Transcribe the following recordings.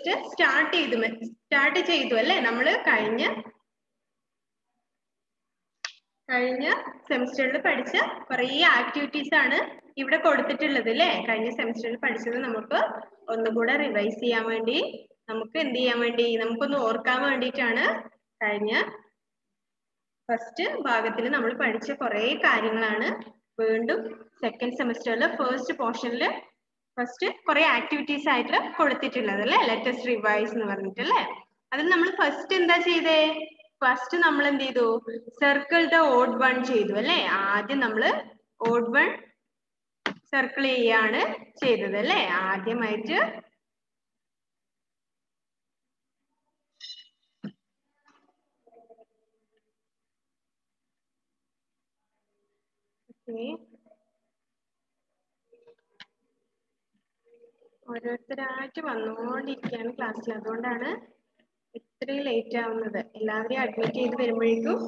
Test start ചെയ്തു അല്ലേ? നമ്മൾ കഴിഞ്ഞ സെമിസ്റ്ററിൽ പഠിച്ച കുറേ ആക്ടിവിറ്റീസ് ആണ് ഇവിടെ കൊടുത്തിട്ടുള്ളത് അല്ലേ? കഴിഞ്ഞ സെമിസ്റ്ററിൽ പഠിച്ചത് നമുക്ക് ഒന്നുകൂടെ റിവൈസ് ചെയ്യാൻ വേണ്ടി, നമുക്ക് എന്ത് ചെയ്യാൻ വേണ്ടി, നമുക്കൊന്ന് ഓർക്കാൻ വേണ്ടിയിട്ടാണ് കഴിഞ്ഞ ഫസ്റ്റ് ഭാഗത്തിൽ നമ്മൾ പഠിച്ച കുറേ കാര്യങ്ങളാണ് വീണ്ടും സെക്കൻഡ് സെമിസ്റ്ററിൽ ഫസ്റ്റ് പോർഷനിൽ ഫസ്റ്റ് കുറെ ആക്ടിവിറ്റീസ് ആയിട്ട് കൊടുത്തിട്ടുള്ളത് അല്ലേ? ലെറ്റസ്റ്റ് റിവൈസ് എന്ന് പറഞ്ഞിട്ടല്ലേ? അതിൽ നമ്മൾ ഫസ്റ്റ് എന്താ ചെയ്തേ? ഫസ്റ്റ് നമ്മൾ എന്ത് ചെയ്തു? സർക്കിൾ ദ ഓഡ് വൺ ചെയ്തു അല്ലേ? ആദ്യം നമ്മൾ ഓഡ് വൺ സർക്കിൾ ചെയ്യാണ് ചെയ്തത് അല്ലേ? ആദ്യമായിട്ട് ഓരോരുത്തരായിട്ട് വന്നുകൊണ്ടിരിക്കുകയാണ് ക്ലാസ്സിൽ, അതുകൊണ്ടാണ് ഇത്രയും ലേറ്റ് ആവുന്നത്. എല്ലാവരെയും അഡ്മിറ്റ് ചെയ്ത് വരുമ്പോഴേക്കും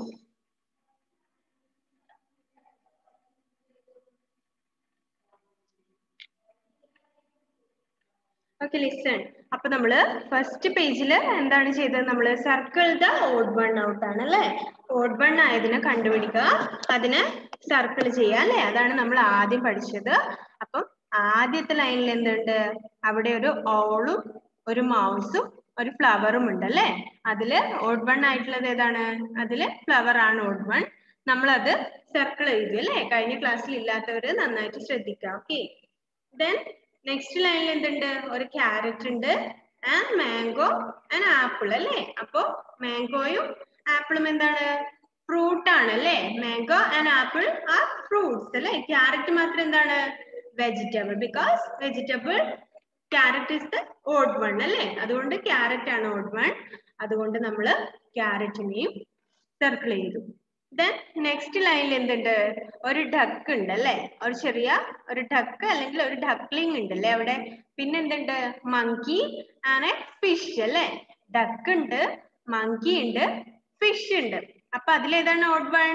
ഓക്കെ ലിസൺ. അപ്പൊ നമ്മള് ഫസ്റ്റ് പേജിൽ എന്താണ് ചെയ്തത്? നമ്മള് circle the odd one out ആണ് അല്ലേ? ഓഡ് വൺ ആയതിനെ കണ്ടുപിടിക്കുക, അതിനെ സർക്കിൾ ചെയ്യുക അല്ലേ? അതാണ് നമ്മൾ ആദ്യം പഠിച്ചത്. അപ്പം ആദ്യത്തെ ലൈനിൽ എന്തുണ്ട്? അവിടെ ഒരു ഓളും ഒരു മൗസും ഒരു ഫ്ലവറും ഉണ്ട് അല്ലേ? അതില് ഓഡ് വൺ ആയിട്ടുള്ളത് ഏതാണ്? അതില് ഫ്ലവർ ആണ് ഓഡ് വൺ. നമ്മളത് സർക്കിൾ ചെയ്തു അല്ലേ? കഴിഞ്ഞ ക്ലാസ്സിൽ ഇല്ലാത്തവര് നന്നായിട്ട് ശ്രദ്ധിക്കുക. ഓക്കെ. ദെൻ നെക്സ്റ്റ് ലൈനിൽ എന്തുണ്ട്? ഒരു ക്യാരറ്റ് ഉണ്ട്, ആൻഡ് മാംഗോ ആൻഡ് ആപ്പിൾ അല്ലേ? അപ്പൊ മാംഗോയും ആപ്പിളും എന്താണ്? ഫ്രൂട്ട് ആണ് അല്ലേ? Mango and apple are fruits അല്ലേ? ക്യാരറ്റ് മാത്രം എന്താണ്? Vegetable. Because vegetable carrot is the odd one അല്ലേ? അതുകൊണ്ട് ക്യാരറ്റ് ആണ് ഓഡ് വൺ. അതുകൊണ്ട് നമ്മൾ ക്യാരറ്റിനെയും സർക്കിൾ ചെയ്തു. ദെൻ നെക്സ്റ്റ് ലൈനിൽ എന്തുണ്ട്? ഒരു ഡക്ക് ഉണ്ട് അല്ലേ? ഒരു ചെറിയ ഒരു ഡക്ക് അല്ലെങ്കിൽ ഒരു ഡക്ലിംഗ് ഉണ്ട് അല്ലേ അവിടെ? പിന്നെ എന്തുണ്ട്? മങ്കി ആൻഡ് ഫിഷ് അല്ലേ? ഡക്ക് ഉണ്ട്, മങ്കി ഉണ്ട്, ഫിഷ് ഉണ്ട്. അപ്പൊ അതിലേതാണ് ഓഡ് വൺ?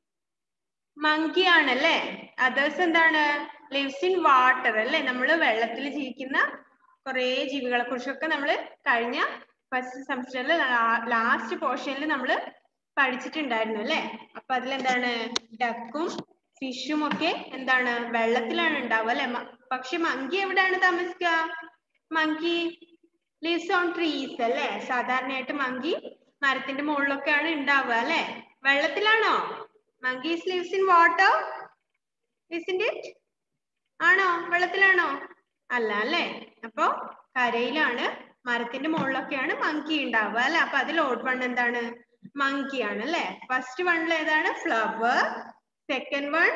മങ്കി ആണല്ലേ? അതേഴ്സ് എന്താണ്? ലിവ്സ് ഇൻ വാട്ടർ അല്ലേ? നമ്മൾ വെള്ളത്തിൽ ജീവിക്കുന്ന കുറേ ജീവികളെ കുറിച്ചൊക്കെ നമ്മൾ കഴിഞ്ഞ ഫസ്റ്റ് സെമിസ്റ്ററിൽ ലാസ്റ്റ് പോർഷനിൽ നമ്മൾ പഠിച്ചിട്ടുണ്ടായിരുന്നു അല്ലേ? അപ്പൊ അതിലെന്താണ്? ഡക്കും ഫിഷും ഒക്കെ എന്താണ്? വെള്ളത്തിലാണ് ഉണ്ടാവുക അല്ലെ? പക്ഷെ മങ്കി എവിടെയാണ് താമസിക്കുക? മങ്കി ലിവ്സ് ഓൺ ട്രീസ് അല്ലേ? സാധാരണയായിട്ട് മങ്കി മരത്തിന്റെ മുകളിലൊക്കെയാണ് ഉണ്ടാവുക അല്ലെ? വെള്ളത്തിലാണോ? monkeys lives in water, isn't it? ആണോ? വെള്ളത്തിലാണോ? അല്ല അല്ലേ? അപ്പൊ കരയിലാണ്, മരത്തിന്റെ മുകളിലൊക്കെയാണ് മങ്കി ഉണ്ടാവുക അല്ലെ? അപ്പൊ അതിൽ ഓഡ് വൺ എന്താണ്? മങ്കി ആണ് അല്ലെ? ഫസ്റ്റ് വണ്ണിൽ ഏതാണ്? Flower, second one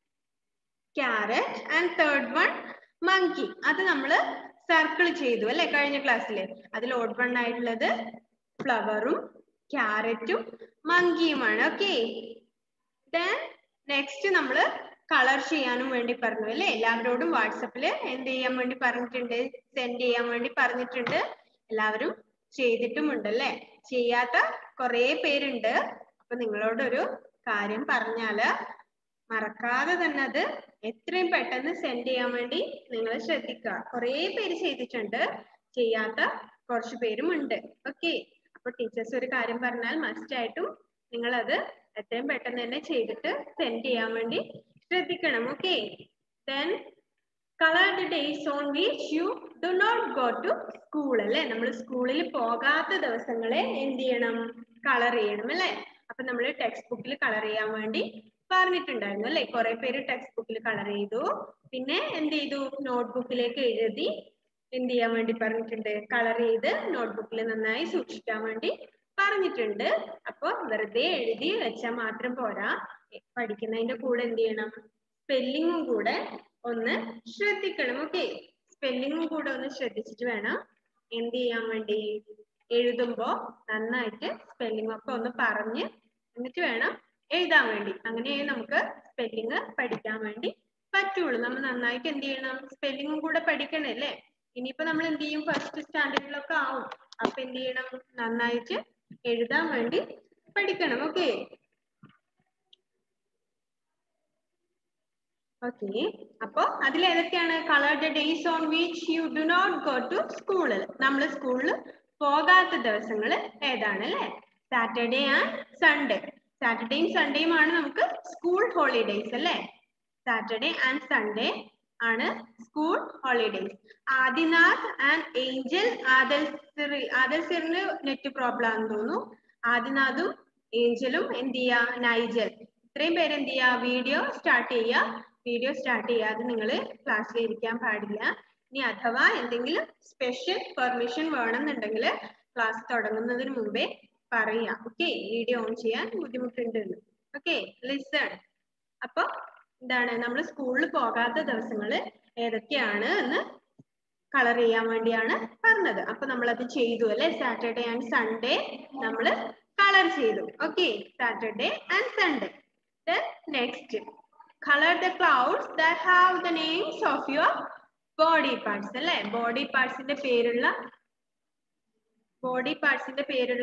carrot and third one monkey. അത് നമ്മൾ സർക്കിൾ ചെയ്തു അല്ലെ കഴിഞ്ഞ ക്ലാസ്സിൽ? അതിൽ ഓഡ് വൺ ആയിട്ടുള്ളത് ഫ്ലവറും ക്യാരറ്റും മങ്കിയുമാണ്. ഓക്കെ. ദെൻ നെക്സ്റ്റ് നമ്മൾ കളർ ചെയ്യാനും വേണ്ടി പറഞ്ഞു അല്ലേ? എല്ലാവരോടും വാട്സപ്പിൽ എന്ത് ചെയ്യാൻ വേണ്ടി പറഞ്ഞിട്ടുണ്ട്? സെൻഡ് ചെയ്യാൻ വേണ്ടി പറഞ്ഞിട്ടുണ്ട്. എല്ലാവരും ചെയ്തിട്ടുമുണ്ട് അല്ലേ? ചെയ്യാത്ത കുറേ പേരുണ്ട്. അപ്പൊ നിങ്ങളോടൊരു കാര്യം പറഞ്ഞാല് മറക്കാതെ തന്നെ അത് എത്രയും പെട്ടെന്ന് സെൻഡ് ചെയ്യാൻ വേണ്ടി നിങ്ങൾ ശ്രദ്ധിക്കുക. കുറേ പേര് ചെയ്തിട്ടുണ്ട്, ചെയ്യാത്ത കുറച്ച് പേരും ഉണ്ട്. ഓക്കെ. അപ്പൊ ടീച്ചേഴ്സ് ഒരു കാര്യം പറഞ്ഞാൽ മസ്റ്റ് ആയിട്ടും നിങ്ങൾ അത് എത്രയും പെട്ടെന്ന് തന്നെ ചെയ്തിട്ട് സെൻഡ് ചെയ്യാൻ വേണ്ടി ശ്രദ്ധിക്കണം. Okay. Then colour the days on which you do not go to school അല്ലേ? നമ്മൾ സ്കൂളിൽ പോകാത്ത ദിവസങ്ങളെ എന്ത് ചെയ്യണം? കളർ ചെയ്യണം അല്ലേ? അപ്പൊ നമ്മൾ ടെക്സ്റ്റ് ബുക്കിൽ കളർ ചെയ്യാൻ വേണ്ടി പറഞ്ഞിട്ടുണ്ടായിരുന്നു അല്ലേ? കുറെ പേര് ടെക്സ്റ്റ് ബുക്കിൽ കളർ ചെയ്തു. പിന്നെ എന്ത് ചെയ്തു? നോട്ട്ബുക്കിലേക്ക് എഴുതി എന്ത് ചെയ്യാൻ വേണ്ടി പറഞ്ഞിട്ടുണ്ട്? കളർ ചെയ്ത് നോട്ട്ബുക്കിൽ നന്നായി സൂക്ഷിക്കാൻ വേണ്ടി പറഞ്ഞിട്ടുണ്ട്. അപ്പൊ വെറുതെ എഴുതി വെച്ചാൽ മാത്രം പോരാ, പഠിക്കുന്നതിന്റെ കൂടെ എന്ത് ചെയ്യണം? സ്പെല്ലിങ്ങും കൂടെ ഒന്ന് ശ്രദ്ധിക്കണം. ഓക്കെ. സ്പെല്ലിങ്ങും കൂടെ ഒന്ന് ശ്രദ്ധിച്ചിട്ട് വേണം എന്ത് ചെയ്യാൻ വേണ്ടി? എഴുതുമ്പോ നന്നായിട്ട് സ്പെല്ലിംഗ് ഒക്കെ ഒന്ന് പറഞ്ഞ് എന്നിട്ട് വേണം എഴുതാൻ വേണ്ടി. അങ്ങനെ നമുക്ക് സ്പെല്ലിങ് പഠിക്കാൻ വേണ്ടി പറ്റുള്ളൂ. നമ്മൾ നന്നായിട്ട് എന്ത് ചെയ്യണം? സ്പെല്ലിങ്ങും കൂടെ പഠിക്കണല്ലേ? ഇനിയിപ്പോ നമ്മൾ എന്ത് ചെയ്യും? ഫസ്റ്റ് സ്റ്റാൻഡേർഡിലൊക്കെ ആവും. അപ്പൊ എന്ത് ചെയ്യണം? നന്നായിട്ട് എഴുതാൻ വേണ്ടി പഠിക്കണം. ഓക്കെ. ഓക്കെ, അപ്പൊ അതിൽ ഏതൊക്കെയാണ്? Colour the days on which you do not go to school. നമ്മൾ സ്കൂളിൽ പോകാത്ത ദിവസങ്ങൾ ഏതാണ് അല്ലേ? Saturday and Sunday. സാറ്റർഡേയും സൺഡേയും ആണ് നമുക്ക് സ്കൂൾ ഹോളിഡേയ്സ് അല്ലേ? സാറ്റർഡേ ആൻഡ് സൺഡേ ആണ് school holidays. Adinath and Angel, ആദൽസിറിന് നെറ്റ് പ്രോബ്ലം ആണെന്ന് തോന്നുന്നു. ആദിനാഥും ഏഞ്ചലും എന്ത് ചെയ്യാ? നൈജൽ, ഇത്രയും പേര് എന്ത് ചെയ്യാ? വീഡിയോ സ്റ്റാർട്ട് ചെയ്യുക. വീഡിയോ സ്റ്റാർട്ട് ചെയ്യാതെ നിങ്ങൾ ക്ലാസ്സിൽ ഇരിക്കാൻ പാടില്ല. ഇനി അഥവാ എന്തെങ്കിലും സ്പെഷ്യൽ പെർമിഷൻ വേണമെന്നുണ്ടെങ്കിൽ ക്ലാസ് തുടങ്ങുന്നതിന് മുമ്പേ പറയാം. ഓക്കെ, വീഡിയോ ഓൺ ചെയ്യാൻ ബുദ്ധിമുട്ടുണ്ട്. Okay, listen. അപ്പൊ എന്താണ്, നമ്മൾ സ്കൂളിൽ പോകാത്ത ദിവസങ്ങൾ ഏതൊക്കെയാണ് എന്ന് കളർ ചെയ്യാൻ വേണ്ടിയാണ് പറഞ്ഞത്. അപ്പൊ നമ്മളത് ചെയ്തു അല്ലെ? സാറ്റർഡേ ആൻഡ് സൺഡേ നമ്മൾ കളർ ചെയ്തു. Okay, Saturday and Sunday. Next, color the clouds that have the names of your body parts അല്ലെ? ബോഡി പാർട്സിന്റെ പേരുള്ള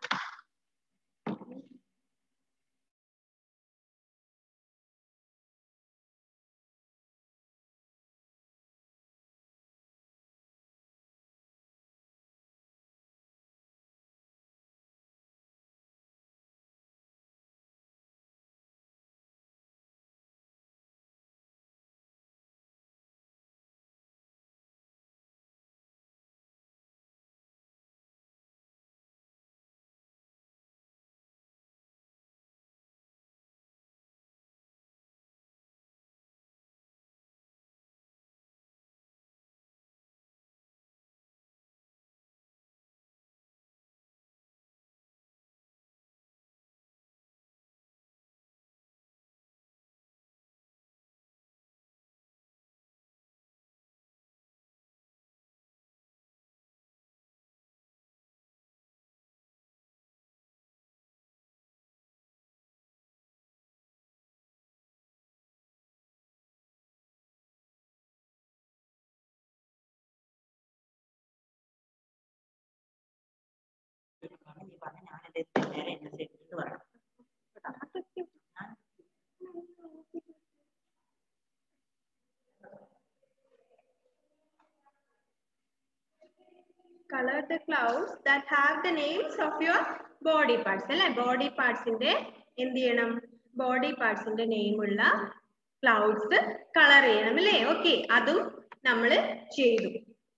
color the clouds that have the names of your body parts അല്ലെ? Body പാർട്സിന്റെ എന്ത് ചെയ്യണം? Body പാർട്സിന്റെ name ഉള്ള clouds colour ചെയ്യണം അല്ലേ? ഓക്കെ, അതും നമ്മൾ ചെയ്തു.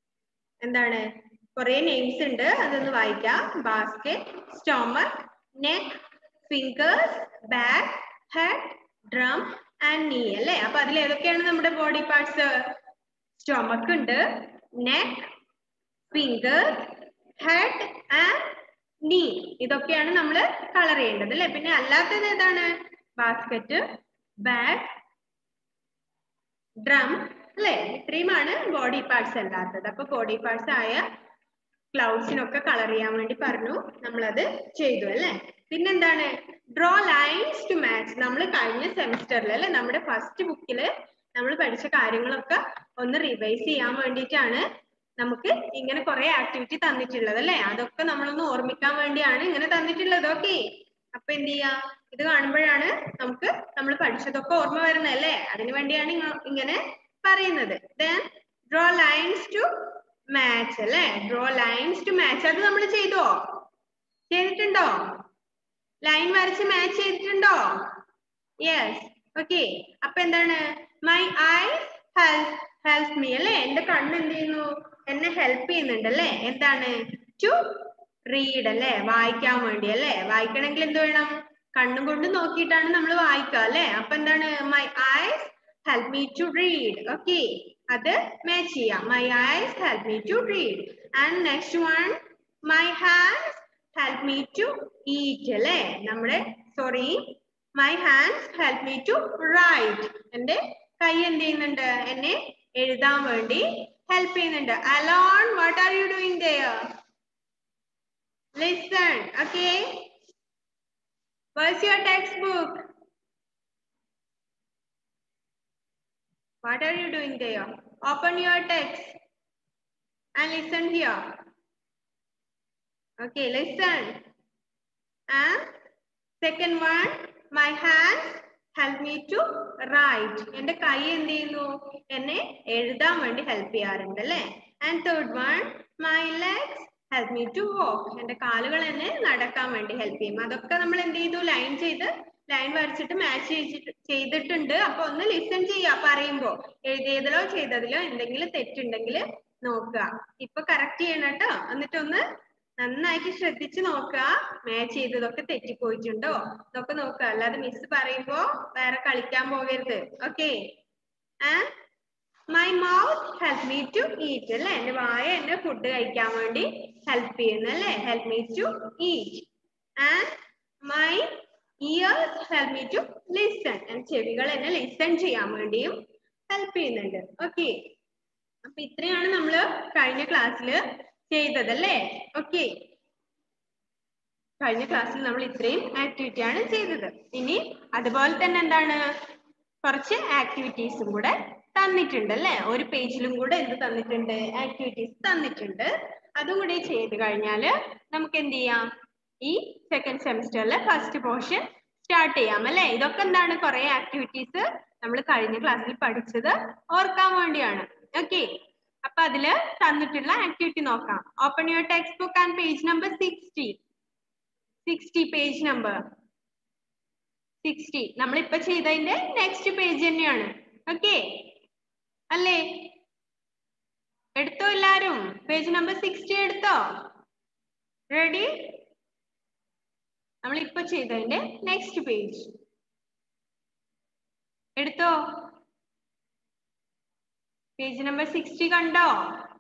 എന്താണ്, കുറെ നെയിംസ് ഉണ്ട്, അതൊന്ന് വായിക്കാം. Basket, stomach, neck, fingers, back, head, drum and knee അല്ലേ? അപ്പൊ അതിൽ ഏതൊക്കെയാണ് നമ്മുടെ ബോഡി പാർട്സ്? സ്റ്റൊമക് ഉണ്ട്, neck, fingers, head and knee. ഇതൊക്കെയാണ് നമ്മൾ കളർ ചെയ്യേണ്ടത് അല്ലെ? പിന്നെ അല്ലാത്തത് ഏതാണ്? ബാസ്കറ്റ്, ബാഗ്, ഡ്രം അല്ലെ? ഇത്രയുമാണ് ബോഡി പാർട്സ് അല്ലാത്തത്. അപ്പൊ ബോഡി പാർട്സ് ആയ ക്ലൗഡ്സിനൊക്കെ കളർ ചെയ്യാൻ വേണ്ടി പറഞ്ഞു, നമ്മളത് ചെയ്തു അല്ലെ? പിന്നെന്താണ്? Draw lines to match. നമ്മൾ കഴിഞ്ഞ സെമിസ്റ്ററിൽ അല്ലെ, നമ്മുടെ ഫസ്റ്റ് ബുക്കിൽ നമ്മൾ പഠിച്ച കാര്യങ്ങളൊക്കെ ഒന്ന് റിവൈസ് ചെയ്യാൻ വേണ്ടിയിട്ടാണ് നമുക്ക് ഇങ്ങനെ കുറെ ആക്ടിവിറ്റി തന്നിട്ടുള്ളത് അല്ലെ? അതൊക്കെ നമ്മളൊന്ന് ഓർമ്മിക്കാൻ വേണ്ടിയാണ് ഇങ്ങനെ തന്നിട്ടുള്ളത്. ഓക്കെ, അപ്പൊ എന്ത് ചെയ്യാ? ഇത് കാണുമ്പോഴാണ് നമുക്ക് നമ്മൾ പഠിച്ചതൊക്കെ ഓർമ്മ വരുന്നത് അല്ലേ? അതിനു വേണ്ടിയാണ് ഇങ്ങനെ പറയുന്നത്. Then draw lines to match അല്ലെ? Draw lines to match. അത് നമ്മൾ ചെയ്തോ? ചെയ്തിട്ടുണ്ടോ? ലൈൻ വരച്ച് മാച്ച് ചെയ്തിട്ടുണ്ടോ? യെസ്. ഓക്കെ, അപ്പൊ എന്താണ്? My eyes help me അല്ലെ? എന്റെ കണ്ണ് എന്ത് ചെയ്യുന്നു? എന്നെ ഹെൽപ്പ് ചെയ്യുന്നുണ്ട് അല്ലെ? എന്താണ്? To read അല്ലെ? വായിക്കാൻ വേണ്ടി അല്ലെ? വായിക്കണമെങ്കിൽ എന്ത് വേണം? കണ്ണും കൊണ്ട് നോക്കിയിട്ടാണ് നമ്മൾ വായിക്കുക അല്ലെ? അപ്പൊ എന്താണ്? My eyes help me to read. Okay, അത് മാച്ച് ചെയ്യാം. My eyes help me to read. And next one, my hands help me to eat അല്ലെ? നമ്മുടെ my hands help me to write. എന്റെ കൈ എന്ത് ചെയ്യുന്നുണ്ട്? എന്നെ എഴുതാൻ വേണ്ടി help ചെയ്യുന്നുണ്ട്. Alon, what are you doing there? Listen. Okay, where's your textbook? What are you doing there? Open your text and listen here. Okay, listen. And second one, my hands help me to write. എന്റെ കൈ എന്ത് ചെയ്യുന്നു? എന്നെ എഴുതാൻ വേണ്ടി help ചെയ്യാറുണ്ട് അല്ലേ? And third one, my legs help me to walk. എന്റെ കാലുകൾ എന്നെ നടക്കാൻ വേണ്ടി ഹെൽപ്പ് ചെയ്യും. അതൊക്കെ നമ്മൾ എന്ത് ചെയ്തു? ലൈൻ വരച്ചിട്ട് മാച്ച് ചെയ്തിട്ടുണ്ട്. അപ്പൊ ഒന്ന് ലിസൺ ചെയ്യാ പറയുമ്പോ. എഴുതിയതിലോ ചെയ്തതിലോ എന്തെങ്കിലും തെറ്റുണ്ടെങ്കിൽ നോക്കുക. ഇപ്പൊ കറക്റ്റ് ചെയ്യണം കേട്ടോ. എന്നിട്ടൊന്ന് നന്നായിട്ട് ശ്രദ്ധിച്ച് നോക്കുക. മാച്ച് ചെയ്തതൊക്കെ തെറ്റിപ്പോയിട്ടുണ്ടോ ഇതൊക്കെ നോക്കുക. അല്ലാതെ മിസ് പറയുമ്പോ വേറെ കളിക്കാൻ പോകരുത്. Okay. My mouth help me to eat. അല്ലേ? എന്റെ വായ എന്നെ ഫുഡ് കഴിക്കാൻ വേണ്ടി ഹെൽപ്പ് ചെയ്യുന്നു അല്ലേ? help me to eat. And my ears help me to listen. and ചെവികൾ എന്നെ ലിസൺ ചെയ്യാൻ വേണ്ടിയും ഹെൽപ്പ് ചെയ്യുന്നുണ്ട്. ഓക്കെ. അപ്പൊ ഇത്രയാണ് നമ്മള് കഴിഞ്ഞ ക്ലാസ്സിൽ ചെയ്തത് അല്ലേ? ഓക്കെ. കഴിഞ്ഞ ക്ലാസ്സിൽ നമ്മൾ ഇത്രയും ആക്ടിവിറ്റി ആണ് ചെയ്തത്. ഇനി അതുപോലെ തന്നെ എന്താണ്, കുറച്ച് ആക്ടിവിറ്റീസും കൂടെ തന്നിട്ടുണ്ട് അല്ലേ? ഒരു പേജിലും കൂടെ എന്ത് തന്നിട്ടുണ്ട്? ആക്ടിവിറ്റീസ് തന്നിട്ടുണ്ട്. അതും കൂടി ചെയ്ത് കഴിഞ്ഞാല് നമുക്ക് എന്ത് ചെയ്യാം? ഈ സെക്കൻഡ് സെമിസ്റ്ററിലെ ഫസ്റ്റ് പോർഷൻ സ്റ്റാർട്ട് ചെയ്യാം അല്ലേ? ഇതൊക്കെ എന്താണ്? കുറെ ആക്ടിവിറ്റീസ് നമ്മൾ കഴിഞ്ഞ ക്ലാസ്സിൽ പഠിച്ചത് ഓർക്കാൻ വേണ്ടിയാണ്. ഓക്കെ. അപ്പൊ അതില് തന്നിട്ടുള്ള ആക്ടിവിറ്റി നോക്കാം. Open your textbook and page number 60 page number 60. നമ്മളിപ്പോ ചെയ്തതിന്റെ നെക്സ്റ്റ് പേജ് തന്നെയാണ്. ഓക്കെ അല്ലേ? എടുത്തോ എല്ലാരും? പേജ് നമ്പർ 60 എടുത്തോ? റെഡി? നമ്മളിപ്പോ ചെയ്തതിന്റെ നെക്സ്റ്റ് പേജ് എടുത്തോ? പേജ് നമ്പർ 60 കണ്ടോ?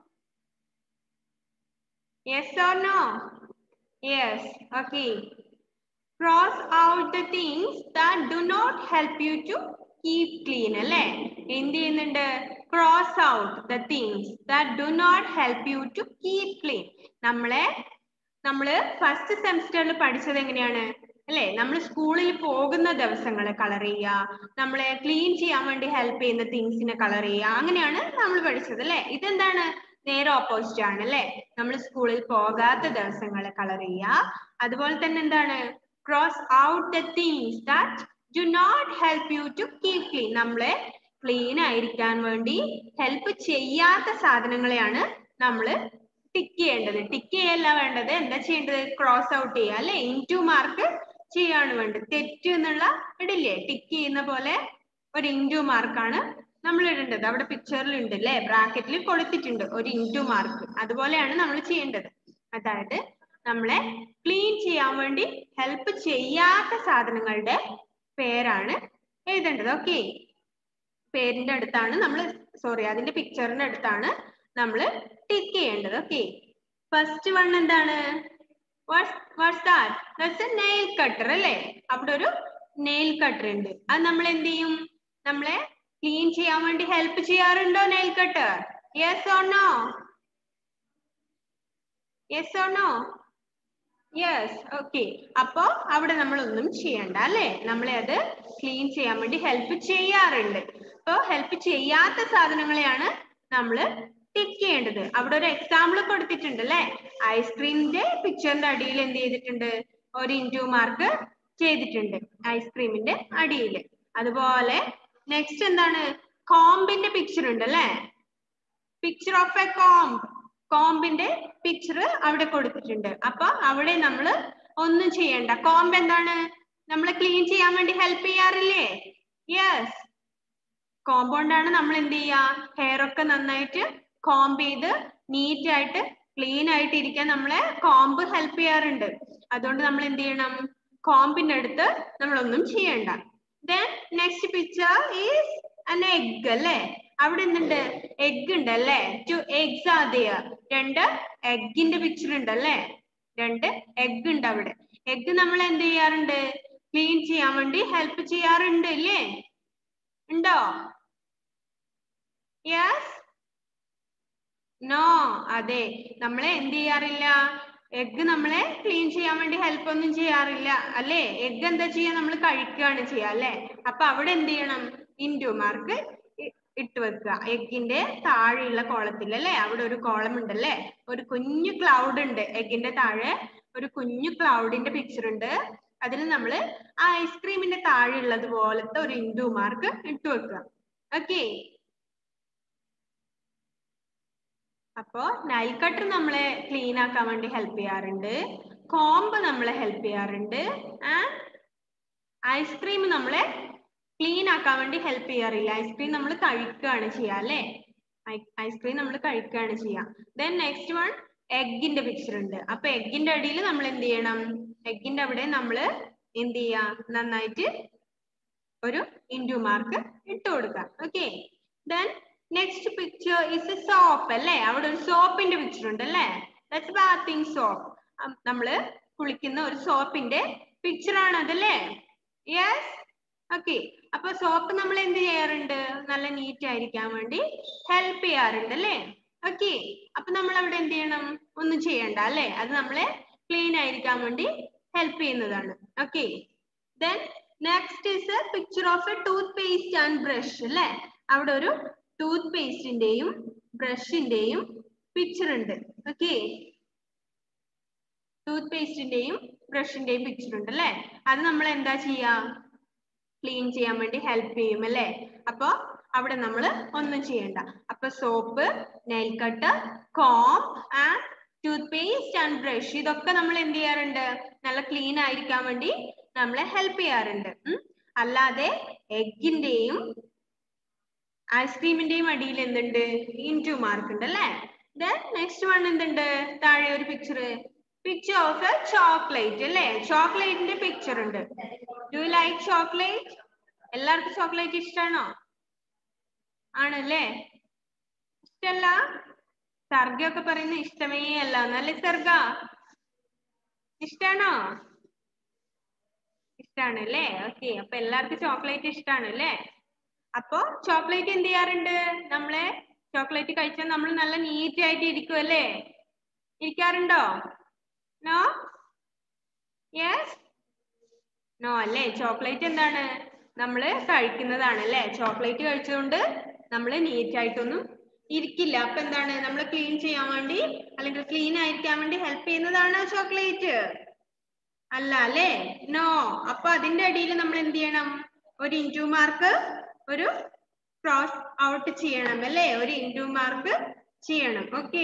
Yes or no? Yes. Okay. Cross out the things that do not help you to keep clean. അല്ലേ? എന്ത് ചെയ്യുന്നുണ്ട്? Cross out the things that do not help you to keep clean. നമ്മള് first സെമിസ്റ്ററിൽ പഠിച്ചത് എങ്ങനെയാണ് അല്ലേ? നമ്മൾ സ്കൂളിൽ പോകുന്ന ദിവസങ്ങളെ കളർ ചെയ്യുക, നമ്മളെ ക്ലീൻ ചെയ്യാൻ വേണ്ടി ഹെൽപ്പ് ചെയ്യുന്ന തിങ്സിനെ കളർ ചെയ്യുക, അങ്ങനെയാണ് നമ്മൾ പഠിച്ചത് അല്ലേ? ഇതെന്താണ്? നേരെ ഓപ്പോസിറ്റ് ആണ് അല്ലേ? നമ്മൾ സ്കൂളിൽ പോകാത്ത ദിവസങ്ങളെ കളർ ചെയ്യുക. അതുപോലെ തന്നെ എന്താണ്? Cross out the things that do not help you to keep clean. നമ്മളെ ക്ലീൻ ആയിരിക്കാൻ വേണ്ടി ഹെൽപ്പ് ചെയ്യാത്ത സാധനങ്ങളെയാണ് നമ്മൾ ടിക്ക് ചെയ്യേണ്ടത്. ടിക്ക് ചെയ്യല്ല വേണ്ടത്, എന്താ ചെയ്യേണ്ടത്? ക്രോസ് ഔട്ട് ചെയ്യുക അല്ലെ? ഇൻടു മാർക്ക് ചെയ്യാണ് വേണ്ടത്. തെറ്റ് എന്നുള്ള ഇടില്ലേ? ടിക്ക് ചെയ്യുന്ന പോലെ ഒരു ഇൻടു മാർക്കാണ് നമ്മൾ ഇടേണ്ടത്. അവിടെ പിക്ചറിൽ ഉണ്ട് അല്ലെ? ബ്രാക്കറ്റിൽ കൊടുത്തിട്ടുണ്ട് ഒരു ഇൻടു മാർക്ക്. അതുപോലെയാണ് നമ്മൾ ചെയ്യേണ്ടത്. അതായത് നമ്മളെ ക്ലീൻ ചെയ്യാൻ വേണ്ടി ഹെൽപ്പ് ചെയ്യാത്ത സാധനങ്ങളുടെ പേരാണ് എഴുതേണ്ടത്. ഓക്കെ. പേരിന്റെ അടുത്താണ് നമ്മൾ, അതിന്റെ പിക്ചറിന്റെ അടുത്താണ് നമ്മൾ ടിക്ക് ചെയ്യേണ്ടത്. ഓക്കെ. ഫസ്റ്റ് വൺ എന്താണ്? What's that? That's a nail cutter അല്ലേ? അവിടെ ഒരു നെയിൽ കട്ടർ ഉണ്ട്. അത് നമ്മൾ എന്ത് ചെയ്യും? നമ്മളെ ക്ലീൻ ചെയ്യാൻ വേണ്ടി ഹെൽപ്പ് ചെയ്യാറുണ്ടോ nail cutter? Yes or no? Yes or no? Yes. Okay. അപ്പോ അവിടെ നമ്മൾ ഒന്നും ചെയ്യണ്ട അല്ലേ? നമ്മളെ അത് ക്ലീൻ ചെയ്യാൻ വേണ്ടി ഹെൽപ്പ് ചെയ്യാറുണ്ട്. അപ്പോ ഹെൽപ്പ് ചെയ്യാത്ത സാധനങ്ങളെയാണ് നമ്മൾ ടിക്ക് ചെയ്യേണ്ടത്. അവിടെ ഒരു എക്സാമ്പിൾ കൊടുത്തിട്ടുണ്ട് അല്ലെ? ഐസ്ക്രീമിന്റെ പിക്ചറിന്റെ അടിയിൽ എന്ത് ചെയ്തിട്ടുണ്ട്? ഒരു ഇൻടു മാർക്ക് ചെയ്തിട്ടുണ്ട് ഐസ്ക്രീമിന്റെ അടിയിൽ. അതുപോലെ നെക്സ്റ്റ് എന്താണ്? കോമ്പിന്റെ പിക്ചർ ഉണ്ട് അല്ലെ? പിക്ചർ ഓഫ് എ കോമ്പിന്റെ പിക്ചർ അവിടെ കൊടുത്തിട്ടുണ്ട്. അപ്പൊ അവിടെ നമ്മൾ ഒന്നും ചെയ്യണ്ട. കോംബ് എന്താണ്? നമ്മളെ ക്ലീൻ ചെയ്യാൻ വേണ്ടി ഹെൽപ്പ് ചെയ്യാറില്ലേ? യെസ്. കോമ്പൗണ്ടാണ് നമ്മൾ എന്ത് ചെയ്യാ? ഹെയർ ഒക്കെ നന്നായിട്ട് കോംബ് ചെയ്ത് നീറ്റ് ആയിട്ട് ക്ലീൻ ആയിട്ട് ഇരിക്കാൻ നമ്മളെ കോംബ് ഹെൽപ്പ് ചെയ്യാറുണ്ട്. അതുകൊണ്ട് നമ്മൾ എന്ത് ചെയ്യണം? കോമ്പിന്റെ അടുത്ത് നമ്മളൊന്നും ചെയ്യണ്ട. Then next picture is an egg അല്ലേ? അവിടെ എന്തുണ്ട്? എഗ് ഉണ്ട് അല്ലേ? 2 eggs are there. 2 എഗ്ഗിന്റെ പിക്ചർ ഉണ്ട് അല്ലേ? 2 എഗ് ഉണ്ട് അവിടെ. എഗ് നമ്മൾ എന്ത് ചെയ്യാറുണ്ട്? ക്ലീൻ ചെയ്യാൻ വേണ്ടി ഹെൽപ്പ് ചെയ്യാറുണ്ട് അല്ലേ? ഉണ്ടോ? യെസ്? നോ. അതെ, നമ്മളെ എന്ത് ചെയ്യാറില്ല? എഗ് നമ്മളെ ക്ലീൻ ചെയ്യാൻ വേണ്ടി ഹെൽപ്പ് ഒന്നും ചെയ്യാറില്ല അല്ലേ? എഗ് എന്താ ചെയ്യാ? നമ്മൾ കഴിക്കുകയാണ് ചെയ്യാ അല്ലേ? അപ്പൊ അവിടെ എന്ത് ചെയ്യണം? ഇൻടു മാർക്ക് ഇട്ട് വെക്കുക. എഗ്ഗിന്റെ താഴെയുള്ള കോളത്തിൽ അല്ലേ? അവിടെ ഒരു കോളം ഉണ്ടല്ലേ? ഒരു കുഞ്ഞു ക്ലൗഡ് ഉണ്ട്. എഗ്ഗിന്റെ താഴെ ഒരു കുഞ്ഞു ക്ലൗഡിന്റെ പിക്ചർ ഉണ്ട്. അതിൽ നമ്മൾ ആ ഐസ്ക്രീമിന്റെ താഴെ ഉള്ളത് പോലത്തെ ഒരു ഇൻഡു മാർക്ക് ഇട്ട് വെക്കുക. ഓക്കെ, അപ്പോ നൈൽ കട്ടർ നമ്മളെ ക്ലീൻ ആക്കാൻ വേണ്ടി ഹെൽപ്പ് ചെയ്യാറുണ്ട്, കോംബ് നമ്മളെ ഹെൽപ്പ് ചെയ്യാറുണ്ട്, ഐസ്ക്രീം നമ്മളെ ക്ലീൻ ആക്കാൻ വേണ്ടി ഹെൽപ്പ് ചെയ്യാറില്ല. ഐസ്ക്രീം നമ്മൾ കഴിക്കുകയാണ് ചെയ്യുക അല്ലേ, ഐസ്ക്രീം നമ്മൾ കഴിക്കുകയാണ് ചെയ്യുക. ദെൻ നെക്സ്റ്റ് വൺ എഗ്ഗിന്റെ പിക്ചർ ഉണ്ട്. അപ്പൊ എഗ്ഗിന്റെ അടിയിൽ നമ്മൾ എന്ത് ചെയ്യണം, എഗ്ഗിന്റെ അവിടെ നമ്മൾ എന്ത് ചെയ്യാ, നന്നായിട്ട് ഒരു ഇൻഡു മാർക്ക് ഇട്ട് കൊടുക്കുക. Okay, then next picture is a soap അല്ലേ, അവിടെ ഒരു സോപ്പിന്റെ പിക്ചർ ഉണ്ട് അല്ലേ, ദാറ്റ്സ് ബാത്തിങ് സോപ്പ്. നമ്മള് കുളിക്കുന്ന ഒരു സോപ്പിന്റെ പിക്ചർ ആണ് അതല്ലേ. Yes, okay. അപ്പൊ സോപ്പ് നമ്മൾ എന്ത് ചെയ്യാറുണ്ട്, നല്ല നീറ്റ് ആയിരിക്കാൻ വേണ്ടി ഹെൽപ്പ് ചെയ്യാറുണ്ട് അല്ലേ. ഓക്കെ, അപ്പൊ നമ്മൾ അവിടെ എന്ത് ചെയ്യണം, ഒന്നും ചെയ്യണ്ട അല്ലേ, അത് നമ്മളെ ക്ലീൻ ആയിരിക്കാൻ വേണ്ടി ഹെൽപ്പ് ചെയ്യുന്നതാണ്. Okay, then next is a picture of a toothpaste and brush അല്ലേ, അവിടെ ഒരു ടൂത്ത് പേസ്റ്റിന്റെയും ബ്രഷിന്റെയും പിക്ചർ ഉണ്ട്. ഓക്കെ, ടൂത്ത് പേസ്റ്റിന്റെയും ബ്രഷിന്റെയും പിക്ചർ ഉണ്ട് അല്ലേ, അത് നമ്മൾ എന്താ ചെയ്യാ, ക്ലീൻ ചെയ്യാൻ വേണ്ടി ഹെൽപ്പ് ചെയ്യും അല്ലേ. അപ്പൊ അവിടെ നമ്മൾ ഒന്നും ചെയ്യണ്ട. അപ്പൊ soap, nail cutter, comb and toothpaste and brush ഇതൊക്കെ നമ്മൾ എന്ത് ചെയ്യാറുണ്ട്, നല്ല ക്ലീൻ ആയിരിക്കാൻ വേണ്ടി നമ്മളെ ഹെൽപ്പ് ചെയ്യാറുണ്ട്. അല്ലാതെ എഗ്ഗിന്റെയും ഐസ്ക്രീമിന്റെയും അടിയിൽ എന്തുണ്ട്, ഇൻടു മാർക്ക് ഉണ്ട് അല്ലേ. ദെൻ നെക്സ്റ്റ് വൺ എന്തുണ്ട്, താഴെ ഒരു പിക്ചർ ഓഫ് എ ചോക്ലേറ്റ് അല്ലേ, ചോക്ലേറ്റിന്റെ പിക്ചർ ഉണ്ട്. Do you like chocolate? എല്ലാവർക്കും ചോക്ലേറ്റ് ഇഷ്ടമാണോ? ആണല്ലേ, ഇഷ്ടല്ല? സർഗയൊക്കെ പറയുന്ന ഇഷ്ടമേ അല്ല എന്നല്ലേ സർഗ, ഇഷ്ടാണോ? ഇഷ്ടാണ് അല്ലേ. ഓക്കെ, അപ്പൊ എല്ലാവർക്കും ചോക്ലേറ്റ് ഇഷ്ടമാണ് അല്ലേ. അപ്പൊ ചോക്ലേറ്റ് എന്ത് ചെയ്യാറുണ്ട്, നമ്മളെ ചോക്ലേറ്റ് കഴിച്ചാൽ നമ്മൾ നല്ല നീറ്റ് ആയിട്ട് ഇരിക്കും അല്ലേ, ഇരിക്കാറുണ്ടോ? നോ, യെസ്, നോ അല്ലേ. ചോക്ലേറ്റ് എന്താണ്, നമ്മൾ കഴിക്കുന്നതാണ് അല്ലേ. ചോക്ലേറ്റ് കഴിച്ചുകൊണ്ട് നമ്മൾ നീറ്റ് ആയിട്ടൊന്നും ഇരിക്കില്ല. അപ്പൊ എന്താണ്, നമ്മൾ ക്ലീൻ ചെയ്യാൻ വേണ്ടി അല്ലെങ്കിൽ ക്ലീൻ ആയിരിക്കാൻ വേണ്ടി ഹെൽപ്പ് ചെയ്യുന്നതാണ് ചോക്ലേറ്റ് അല്ല അല്ലേ. നോ. അപ്പൊ അതിന്റെ അടിയിൽ നമ്മൾ എന്ത് ചെയ്യണം, ഒരു ഇൻടു മാർക്ക്, ഒരു ക്രോസ് ഔട്ട് ചെയ്യണം അല്ലേ, ഒരു ഇൻടു മാർക്ക് ചെയ്യണം. ഓക്കെ,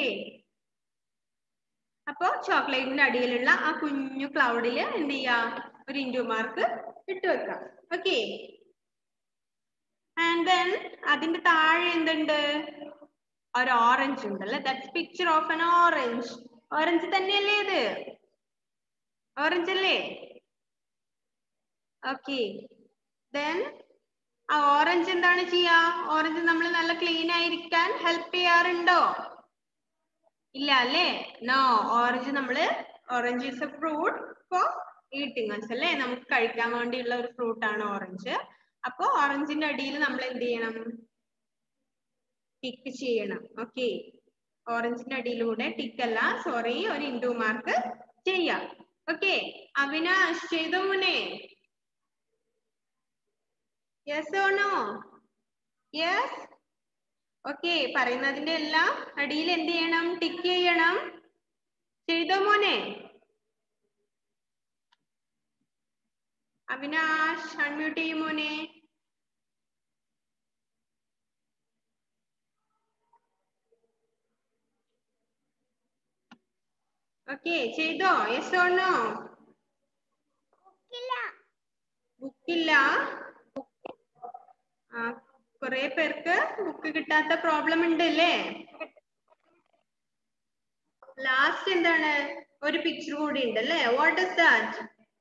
അപ്പൊ ചോക്ലേറ്റിന്റെ അടിയിലുള്ള ആ കുഞ്ഞു ക്ലൗഡിൽ എന്ത് ചെയ്യാ, ഒരു ഇൻടു മാർക്ക് ഇട്ട് വെക്കാം. ഓക്കെ, ആൻഡ് ദെൻ അതിന്റെ താഴെ എന്തുണ്ട്, ഒരു ഓറഞ്ച് ഉണ്ടല്ലേ, that's picture of an orange. Orange തന്നെയല്ലേ ഇത്, ഓറഞ്ച് അല്ലേ. ഓക്കെ, ദെൻ ആ ഓറഞ്ച് എന്താണ് ചെയ്യാ, ഓറഞ്ച് നമ്മൾ നല്ല ക്ലീൻ ആയിരിക്കാൻ ഹെൽപ്പ് ചെയ്യാറുണ്ടോ? ഇല്ല അല്ലേ. നോ, ഓറഞ്ച് നമ്മള്, orange is a fruit for eating അല്ലേ, നമുക്ക് കഴിക്കാൻ വേണ്ടിയുള്ള ഒരു ഫ്രൂട്ട് ആണ് ഓറഞ്ച്. അപ്പൊ ഓറഞ്ചിന്റെ അടിയിൽ നമ്മൾ എന്ത് ചെയ്യണം, ടിക്ക് ചെയ്യണം. ഓക്കെ, ഓറഞ്ചിന്റെ അടിയിലൂടെ ടിക്ക് അല്ല, സോറി, ഒരു ഇൻടു മാർക്ക് ചെയ്യാം. ഓക്കെ, അവിനാശ് ചെയ്തോ മോനെ? Yes or no? Yes. Okay, പറയുന്നതിന്റെ എല്ലാം അടിയിൽ എന്ത് ചെയ്യണം, ടിക്ക് ചെയ്യണം. ചെയ്തോ മോനെ? അവിനാശ് അൺമ്യൂട്ട് ചെയ്യും മോനെ. ഓക്കെ, ചെയ്തോ? Yes or no? ബുക്കില്ല. ആ, കുറെ പേർക്ക് ബുക്ക് കിട്ടാത്ത പ്രോബ്ലം ഉണ്ട് അല്ലേ. ലാസ്റ്റ് എന്താണ്, ഒരു പിക്ചർ കൂടി ഉണ്ട് അല്ലേ. What is that?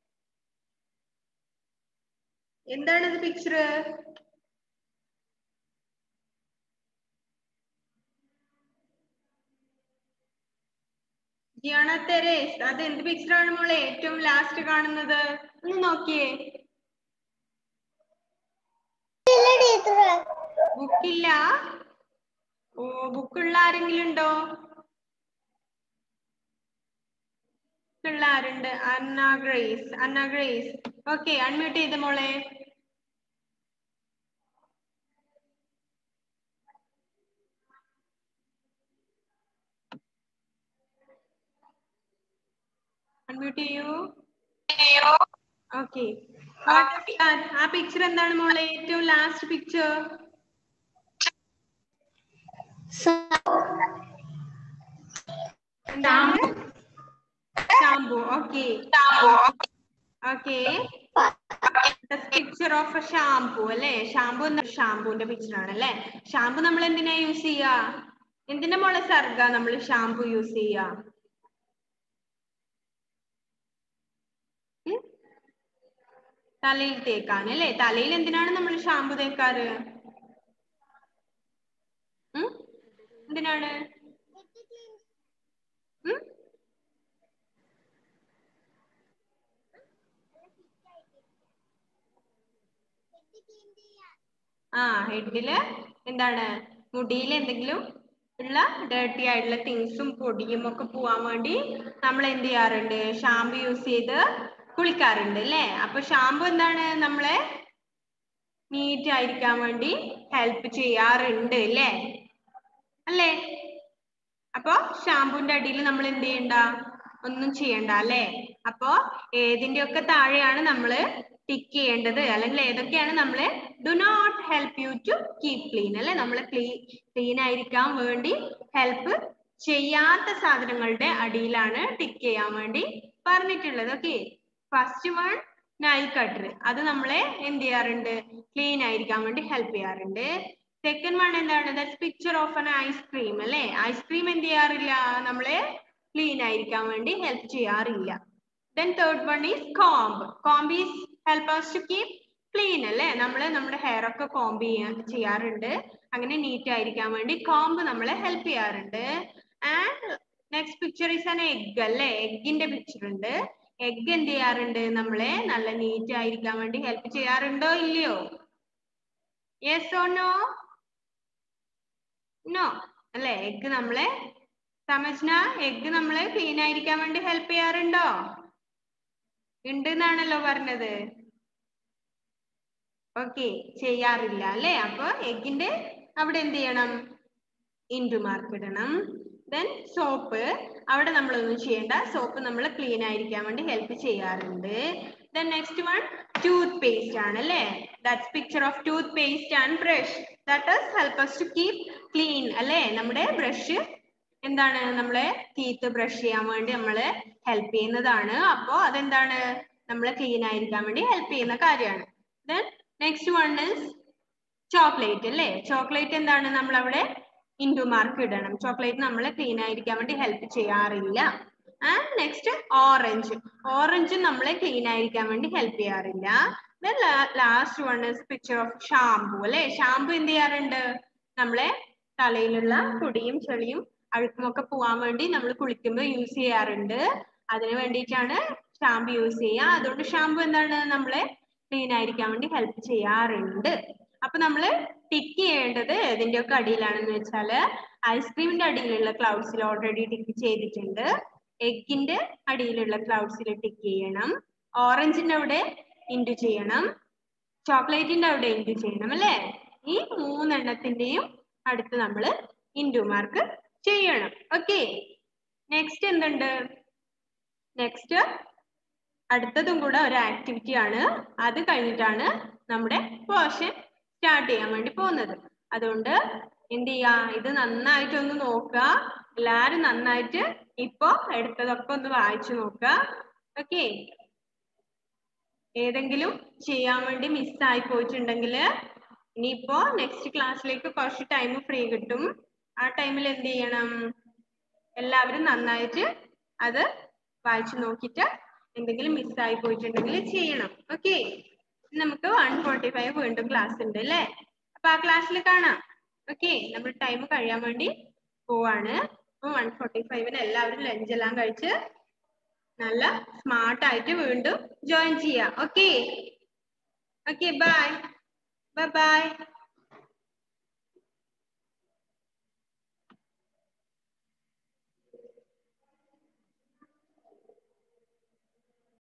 എന്താണത് പിക്ചർ? ജിയാണ തെരേസ്, അത് എന്ത് പിക്ചർ ആണ് മോളെ ഏറ്റവും ലാസ്റ്റ് കാണുന്നത്? ഒന്ന് നോക്കിയേ. ബുക്കില്ല. ഓ, ബുക്കുള്ള ആരെങ്കിലും ഉണ്ടോ? ആരുണ്ട്? Anna Grace. Anna Grace, okay, unmute ചെയ്ത മോളെ. അൺമ്യൂട്ട് ചെയ്യൂ. Okay. What is that? ആ പിക്ചർ എന്താണ് മോളെ? ഏറ്റവും ലാസ്റ്റ് പിക്ചർ എന്താണ്? Shampoo. Okay. Okay. Picture of a shampoo അല്ലേ? ഷാംപൂ എന്ന ഷാംപൂന്റെ പിക്ചർ ആണ് അല്ലേ? ഷാംപൂ നമ്മൾ എന്തിനാ യൂസ് ചെയ്യാ? എന്തിന്റെ മോളെ സർഗ നമ്മൾ ഷാംപൂ യൂസ് ചെയ്യാ? തലയിൽ തേക്കാൻ അല്ലേ? തലയിൽ എന്തിനാണ് നമ്മൾ ഷാംപൂ തേക്കാറ്? എന്തിനാണ്? ഹെഡില് എന്താണ് മുടിയിൽ എന്തെങ്കിലും ഉള്ള ഡേർട്ടി ആയിട്ടുള്ള തിങ്സും പൊടിയും ഒക്കെ പോവാൻ വേണ്ടി നമ്മൾ എന്ത് ചെയ്യാറുണ്ട്? ഷാംപൂ യൂസ് ചെയ്ത് കുളിക്കാറുണ്ട് അല്ലേ? അപ്പൊ ഷാംപൂ എന്താണ് നമ്മളെ നീറ്റ് ആയിരിക്കാൻ വേണ്ടി ഹെൽപ്പ് ചെയ്യാറുണ്ട് അല്ലേ? അല്ലേ? അപ്പൊ ഷാംപൂന്റെ അടിയിൽ നമ്മൾ എന്ത് ചെയ്യണ്ട? ഒന്നും ചെയ്യണ്ട അല്ലേ? അപ്പൊ ഏതിന്റെയൊക്കെ താഴെയാണ് നമ്മള് ടിക്ക് ചെയ്യേണ്ടത്? അല്ലെങ്കിൽ ഏതൊക്കെയാണ് നമ്മളെ do not help you to keep clean അല്ലെ? നമ്മളെ ക്ലീൻ ആയിരിക്കാൻ വേണ്ടി ഹെൽപ്പ് ചെയ്യാത്ത സാധനങ്ങളുടെ അടിയിലാണ് ടിക്ക് ചെയ്യാൻ വേണ്ടി പറഞ്ഞിട്ടുള്ളത്. Okay, first one nail cutter, അത് നമ്മളെ എന്ത് ചെയ്യാറുണ്ട്? ക്ലീൻ ആയിരിക്കാൻ വേണ്ടി ഹെൽപ്പ് ചെയ്യാറുണ്ട്. സെക്കൻഡ് വൺ എന്താണ്? That's picture of an ice cream അല്ലേ? ഐസ്ക്രീം എന്ത് ചെയ്യാറില്ല? നമ്മളെ ക്ലീൻ ആയിരിക്കാൻ വേണ്ടി ഹെൽപ്പ് ചെയ്യാറില്ല. Then third one is comb. Comb is help us to keep clean അല്ലേ? നമ്മള് നമ്മുടെ ഹെയർ ഒക്കെ കോംബ് ചെയ്യാറുണ്ട്. അങ്ങനെ നീറ്റ് ആയിരിക്കാൻ വേണ്ടി കോംബ് നമ്മളെ ഹെൽപ്പ് ചെയ്യാറുണ്ട്. And next picture is an egg അല്ലേ? എഗ്ഗിന്റെ പിക്ചർ ഉണ്ട്. എഗ് എന്ത് ചെയ്യാറുണ്ട്? നമ്മളെ നല്ല നീറ്റ് ആയിരിക്കാൻ വേണ്ടി ഹെൽപ്പ് ചെയ്യാറുണ്ടോ ഇല്ലയോ? Yes or no? No അല്ലേ? എഗ് നമ്മളെ സമജ്ന, എഗ് നമ്മളെ ക്ലീൻ ആയിരിക്കാൻ വേണ്ടി ഹെൽപ്പ് ചെയ്യാറുണ്ടോ? ഉണ്ട് എന്നാണല്ലോ പറഞ്ഞത്. ഓക്കെ, ചെയ്യാറില്ല അല്ലേ? അപ്പൊ എഗിന്റെ അവിടെ എന്ത് ചെയ്യണം? ഇൻടു മാർക്ക് ഇടണം. ദെൻ സോപ്പ്, അവിടെ നമ്മളൊന്നും ചെയ്യണ്ട. സോപ്പ് നമ്മൾ ക്ലീൻ ആയിരിക്കാൻ വേണ്ടി ഹെൽപ്പ് ചെയ്യാറുണ്ട്. Then next one toothpaste ആണ് അല്ലേ? That's picture of toothpaste and brush. That is help us to keep clean അല്ലേ? നമ്മുടെ ബ്രഷ് എന്താണ്? നമ്മളെ ടീത്ത് ബ്രഷ് ചെയ്യാൻ വേണ്ടി നമ്മള് ഹെൽപ്പ് ചെയ്യുന്നതാണ്. അപ്പോ അതെന്താണ്? നമ്മളെ ക്ലീൻ ആയിരിക്കാൻ വേണ്ടി ഹെൽപ്പ് ചെയ്യുന്ന കാര്യമാണ്. Then next one is chocolate അല്ലേ? ചോക്ലേറ്റ് എന്താണ്? നമ്മൾ അവിടെ ഇൻടു മാർക്ക് ഇടണം. ചോക്ലേറ്റ് നമ്മളെ ക്ലീൻ ആയിരിക്കാൻ വേണ്ടി ഹെൽപ്പ് ചെയ്യാറില്ല. ആൻഡ് നെക്സ്റ്റ് ഓറഞ്ച്, ഓറഞ്ച് നമ്മളെ ക്ലീൻ ആയിരിക്കാൻ വേണ്ടി ഹെൽപ്പ് ചെയ്യാറില്ല. Then last one is picture of shampoo അല്ലേ? ഷാംപൂ എന്ത് ചെയ്യാറുണ്ട്? നമ്മളെ തലയിലുള്ള പൊടിയും ചെളിയും അഴുക്കും ഒക്കെ പോവാൻ വേണ്ടി നമ്മൾ കുളിക്കുമ്പോൾ യൂസ് ചെയ്യാറുണ്ട്. അതിന് വേണ്ടിയിട്ടാണ് ഷാംപൂ യൂസ് ചെയ്യുക. അതുകൊണ്ട് ഷാംപൂ എന്താണ്? നമ്മളെ ക്ലീൻ ആയിരിക്കാൻ വേണ്ടി ഹെൽപ്പ് ചെയ്യാറുണ്ട്. അപ്പൊ നമ്മള് ടിക്ക് ചെയ്യേണ്ടത് ഏതിന്റെയൊക്കെ അടിയിലാണെന്ന് വെച്ചാല് ഐസ്ക്രീമിന്റെ അടിയിലുള്ള ക്ലൗഡ്സിൽ ഓൾറെഡി ടിക്ക് ചെയ്തിട്ടുണ്ട്. എഗിന്റെ അടിയിലുള്ള ക്ലൗഡ്സിൽ ടിക്ക് ചെയ്യണം. ഓറഞ്ചിന്റെ അവിടെ ഇൻറ്റു ചെയ്യണം. ചോക്ലേറ്റിന്റെ അവിടെ ഇൻറ്റു ചെയ്യണം അല്ലേ? ഈ മൂന്നെണ്ണത്തിന്റെയും അടുത്ത് നമ്മൾ ഇൻറ്റു മാർക്ക് ചെയ്യണം. ഓക്കെ, നെക്സ്റ്റ് എന്തുണ്ട്? നെക്സ്റ്റ് അടുത്തതും കൂടെ ഒരു ആക്ടിവിറ്റി ആണ്. അത് കഴിഞ്ഞിട്ടാണ് നമ്മുടെ പോർഷൻ സ്റ്റാർട്ട് ചെയ്യാൻ വേണ്ടി പോകുന്നത്. അതുകൊണ്ട് എന്ത് ചെയ്യാ? ഇത് നന്നായിട്ട് ഒന്ന് നോക്കുക. എല്ലാരും നന്നായിട്ട് ഇപ്പൊ എടുത്തതൊക്കെ ഒന്ന് വായിച്ചു നോക്കുക. ഓക്കെ, ഏതെങ്കിലും ചെയ്യാൻ വേണ്ടി മിസ്സായി പോയിട്ടുണ്ടെങ്കിൽ ഇനിയിപ്പോ നെക്സ്റ്റ് ക്ലാസ്സിലേക്ക് കുറച്ച് ടൈം ഫ്രീ കിട്ടും. ആ ടൈമിൽ എന്ത് ചെയ്യണം? എല്ലാവരും നന്നായിട്ട് അത് വായിച്ചു നോക്കിയിട്ട് എന്തെങ്കിലും മിസ്സായി പോയിട്ടുണ്ടെങ്കിൽ ചെയ്യണം. ഓക്കെ, നമുക്ക് 1:45 വീണ്ടും ക്ലാസ് ഉണ്ട് അല്ലേ? അപ്പൊ ആ ക്ലാസ്സിൽ കാണാം. ഓക്കെ, നമ്മൾ ടൈം കഴിയാൻ വേണ്ടി പോവാണ്. അപ്പൊ 1:45 എല്ലാവരും ലഞ്ച് എല്ലാം കഴിച്ച് നല്ല സ്മാർട്ട് ആയിട്ട് വീണ്ടും ജോയിൻ ചെയ്യാം. Okay, okay, bye by.